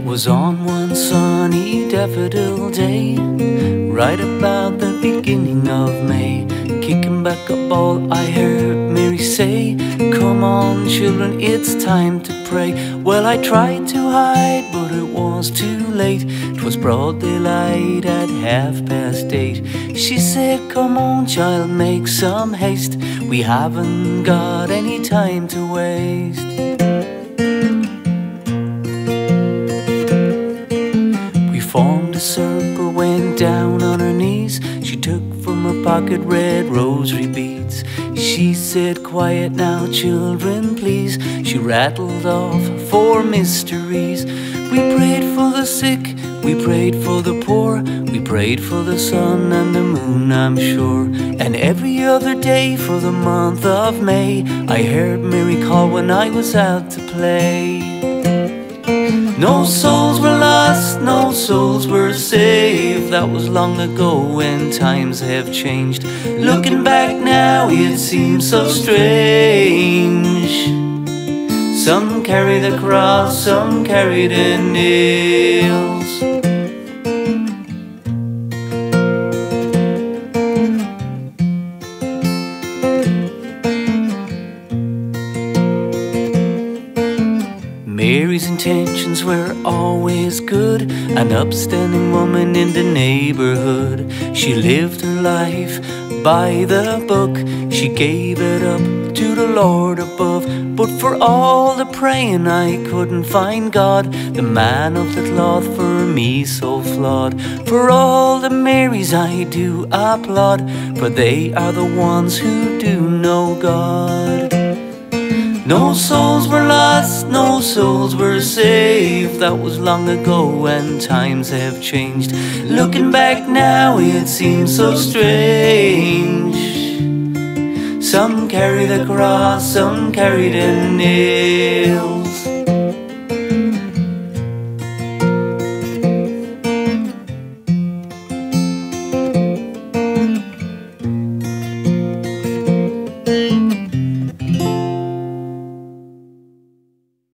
Was on one sunny daffodil day, right about the beginning of May. Kicking back a ball, I heard Mary say, "Come on children, it's time to pray." Well, I tried to hide, but it was too late. 'Twas broad daylight at 8:30. She said, "Come on child, make some haste. We haven't got any time to waste." Formed a circle, went down on her knees. She took from her pocket red rosary beads. She said, "Quiet now children, please." She rattled off 4 mysteries. We prayed for the sick, we prayed for the poor, we prayed for the sun and the moon, I'm sure. And every other day for the month of May, I heard Mary call when I was out to play. No souls were lost, no souls were saved. That was long ago when times have changed. Looking back now, it seems so strange. Some carry the cross, some carry the nails. Mary's intentions were always good, an upstanding woman in the neighborhood. She lived her life by the book, she gave it up to the Lord above. But for all the praying I couldn't find God, the man of the cloth for me so flawed. For all the Marys I do applaud, for they are the ones who do know God. No souls were lost, no souls were saved. That was long ago and times have changed. Looking back now, it seems so strange. Some carry the cross, some carry the nails.